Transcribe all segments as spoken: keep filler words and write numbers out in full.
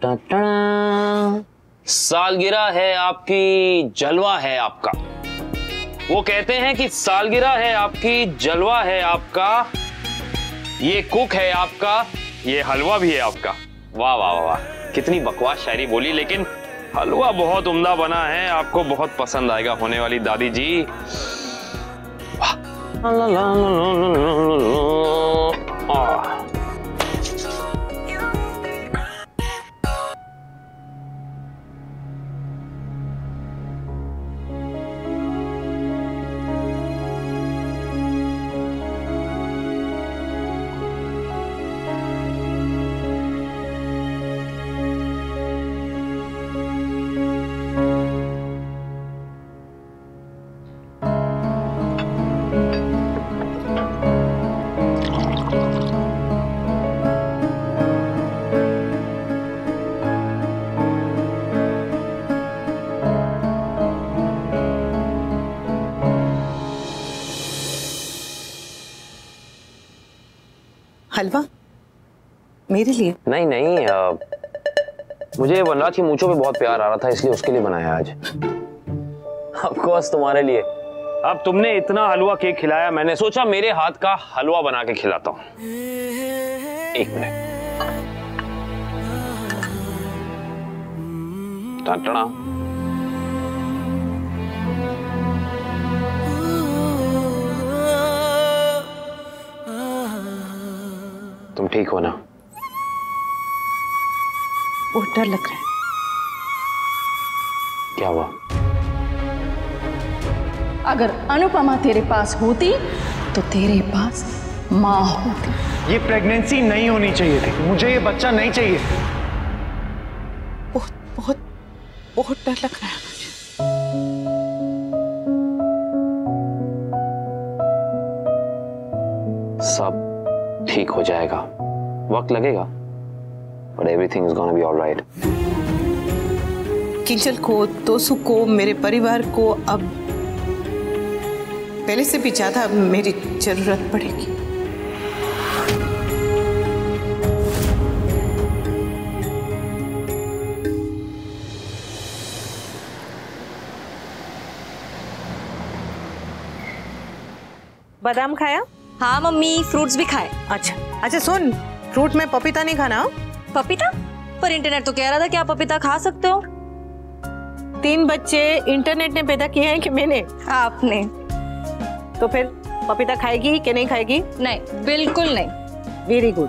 सालगिरह है आपकी, जलवा है आपका। वो कहते हैं कि सालगिरह है आपकी, जलवा है आपका, ये कुक है आपका, ये हलवा भी है आपका। वाह वाह वाह, कितनी बकवास शायरी बोली, लेकिन हलवा बहुत उम्दा बना है, आपको बहुत पसंद आएगा होने वाली दादी जी। वाह। हलवा मेरे लिए? नहीं नहीं, आ, मुझे वनराज की मूंछों पे बहुत प्यार आ रहा था, इसलिए उसके लिए बनाया आज। ऑफ कोर्स तुम्हारे लिए। अब तुमने इतना हलवा केक खिलाया, मैंने सोचा मेरे हाथ का हलवा बना के खिलाता हूँ। एक मिनट। टाटा। तुम ठीक हो ना? बहुत डर लग रहा है। क्या हुआ? अगर अनुपमा तेरे पास होती तो तेरे पास माँ होती। ये प्रेगनेंसी नहीं होनी चाहिए थी, मुझे ये बच्चा नहीं चाहिए। बहुत बहुत बहुत डर लग रहा है मुझे। सब ठीक हो जाएगा, वक्त लगेगा, but everything is gonna be all right. Kinjal को, तोसु को, मेरे परिवार को अब पहले से भी ज्यादा मेरी जरूरत पड़ेगी। बादाम खाया? हाँ मम्मी, फ्रूट्स भी खाए। अच्छा अच्छा सुन, फ्रूट में पपीता नहीं खाना। पपीता? पर इंटरनेट तो कह रहा था कि आप पपीता खा सकते हो। तीन बच्चे इंटरनेट ने पैदा किए हैं कि मैंने? आपने। तो फिर पपीता खाएगी कि नहीं खाएगी? नहीं, बिल्कुल नहीं। Very good.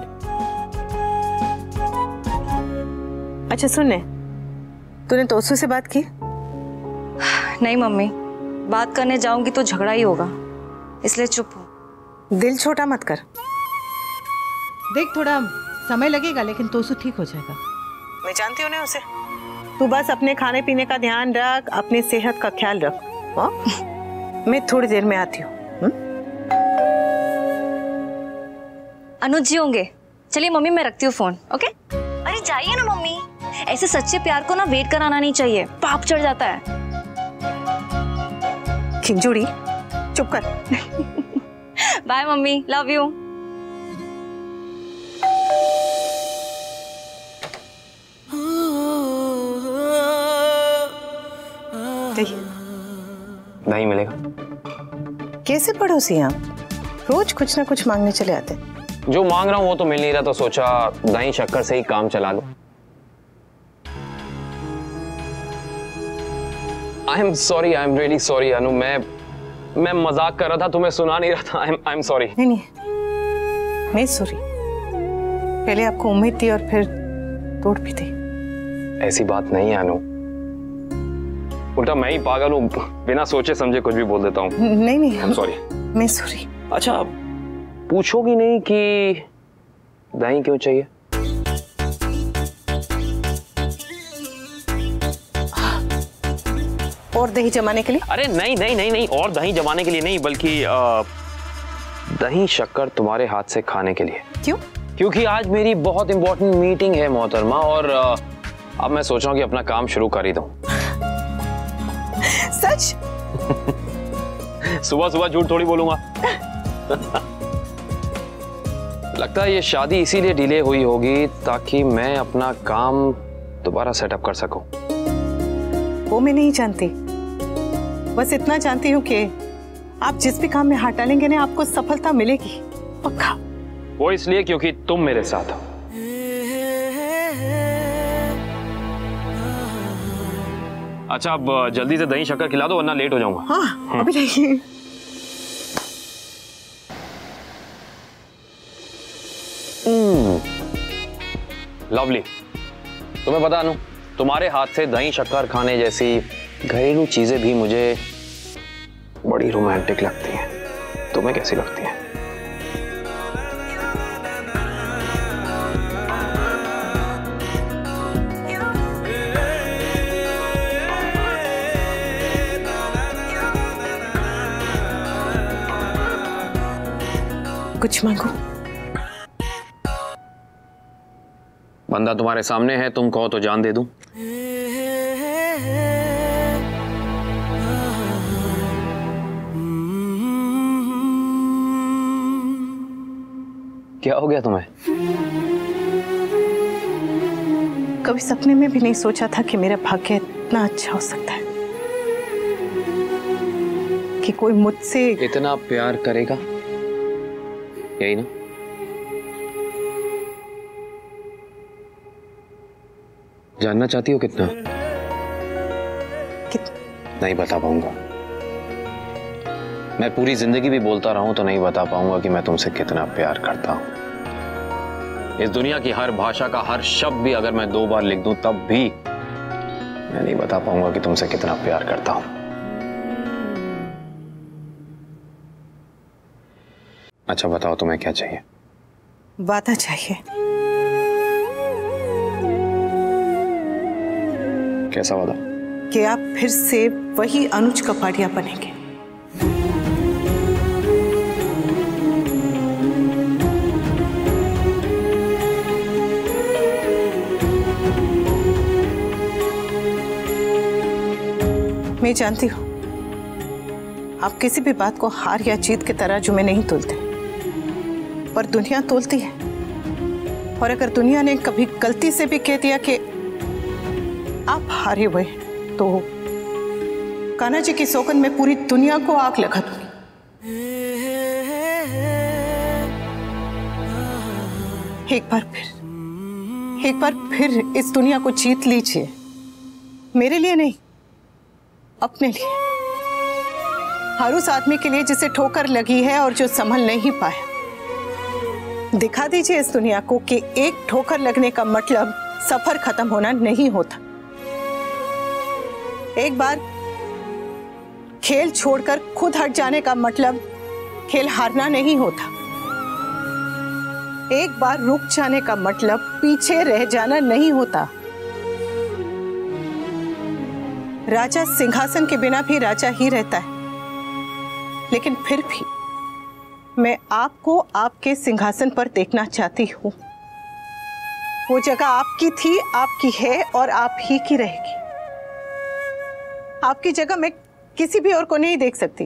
अच्छा सुनने, तूने तोसु से बात की? नहीं मम्मी, बात करने जाऊंगी तो झगड़ा ही होगा, इसलिए चुप हूँ। दिल छोटा मत कर। देख थोड़ा समय लगेगा लेकिन तोसु ठीक हो जाएगा। मैं जानती हूँ ना उसे। तू बस अपने खाने पीने का ध्यान रख, अपनी सेहत का ख्याल रख। हाँ? मैं थोड़ी देर में आती हूँ। अनुज जी होंगे। चलिए मम्मी, मैं रखती हूँ फोन। ओके? अरे जाइए ना मम्मी, ऐसे सच्चे प्यार को ना वेट कराना नहीं चाहिए, पाप चढ़ जाता है। खिंजुड़ी, चुप कर। Bye mummy, love you. नहीं मिलेगा। कैसे पड़ोसी आप? रोज कुछ ना कुछ मांगने चले आते। जो मांग रहा हूँ वो तो मिल नहीं रहा, तो सोचा दही शक्कर से ही काम चला लो। I am sorry, I am really sorry Anu, मैं मैं मजाक कर रहा था, तुम्हें सुना नहीं रहा था। I am I am sorry. नहीं नहीं, मैं सॉरी। पहले आपको उम्मीद थी और फिर तोड़ भी दी। ऐसी बात नहीं है अनु, उल्टा मैं ही पागल हूँ, बिना सोचे समझे कुछ भी बोल देता हूँ। नहीं नहीं, आई एम सॉरी। मैं सॉरी। अच्छा, पूछोगी नहीं कि दही क्यों चाहिए? और दही जमाने के लिए? अरे नहीं नहीं नहीं नहीं, और दही जमाने के लिए नहीं, बल्कि आ, दही शक्कर तुम्हारे हाथ से खाने के लिए। क्यों? क्योंकि आज मेरी बहुत इंपॉर्टेंट मीटिंग है मोहतरमा, और आ, अब मैं सोच रहा हूँ कि अपना काम शुरू कर ही दूं। सच? सुबह सुबह झूठ थोड़ी बोलूंगा। लगता है ये शादी इसीलिए डिले हुई होगी ताकि मैं अपना काम दोबारा सेटअप कर सको। वो मैं नहीं जानती, बस इतना जानती हूँ कि आप जिस भी काम में हाथ डालेंगे ना, आपको सफलता मिलेगी, पक्का। वो इसलिए क्योंकि तुम मेरे साथ हो। अच्छा, अब जल्दी से दही शक्कर खिला दो वरना लेट हो जाऊंगा। हाँ, अभी नहीं। लवली, तुम्हें पता अनु, तुम्हारे हाथ से दही शक्कर खाने जैसी घरेलू चीजें भी मुझे बड़ी रोमांटिक लगती हैं। तुम्हें कैसी लगती हैं? कुछ मांगो? बंदा तुम्हारे सामने है, तुम कहो तो जान दे दूं। क्या हो गया तुम्हें? कभी सपने में भी नहीं सोचा था कि मेरा भाग्य इतना अच्छा हो सकता है, कि कोई मुझसे इतना प्यार करेगा। यही ना? जानना चाहती हो कितना? कित... नहीं बता पाऊंगा। मैं पूरी जिंदगी भी बोलता रहूं तो नहीं बता पाऊंगा कि मैं तुमसे कितना प्यार करता हूं। इस दुनिया की हर भाषा का हर शब्द भी अगर मैं दो बार लिख दूं तब भी मैं नहीं बता पाऊंगा कि तुमसे कितना प्यार करता हूं। अच्छा बताओ, तुम्हें क्या चाहिए? वादा चाहिए। कैसा वादा? कि आप फिर से वही अनुज कपाड़िया बनेंगे। मैं जानती हूं आप किसी भी बात को हार या जीत के तराजू में नहीं तोलते, पर दुनिया तोलती है। और अगर दुनिया ने कभी गलती से भी कह दिया कि आप हारे हुए, तो कान्हा जी की सौगंध में पूरी दुनिया को आग लगा दूंगी। एक बार फिर एक बार फिर इस दुनिया को जीत लीजिए, मेरे लिए नहीं, अपने लिए। हर उस आदमी के लिए जिसे ठोकर लगी है और जो संभल नहीं पाया। दिखा दीजिए इस दुनिया को कि एक ठोकर लगने का मतलब सफर खत्म होना नहीं होता। एक बार खेल छोड़कर खुद हट जाने का मतलब खेल हारना नहीं होता। एक बार रुक जाने का मतलब पीछे रह जाना नहीं होता। राजा सिंहासन के बिना भी राजा ही रहता है, लेकिन फिर भी मैं आपको आपके सिंहासन पर देखना चाहती हूँ। वो जगह आपकी थी, आपकी है और आप ही की रहेगी। आपकी जगह मैं किसी भी और को नहीं देख सकती।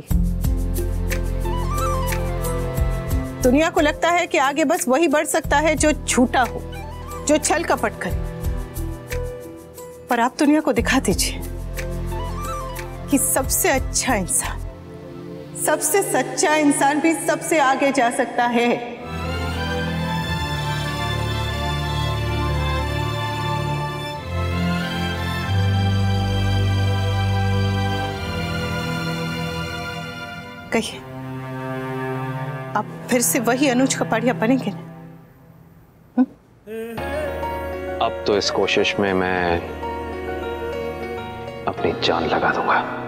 दुनिया को लगता है कि आगे बस वही बढ़ सकता है जो झूठा हो, जो छल कपट करे। पर आप दुनिया को दिखा दीजिए कि सबसे अच्छा इंसान, सबसे सच्चा इंसान भी सबसे आगे जा सकता है। कहिए, आप फिर से वही अनुज कपाड़िया बनेंगे ना? अब तो इस कोशिश में मैं अपनी जान लगा दूंगा।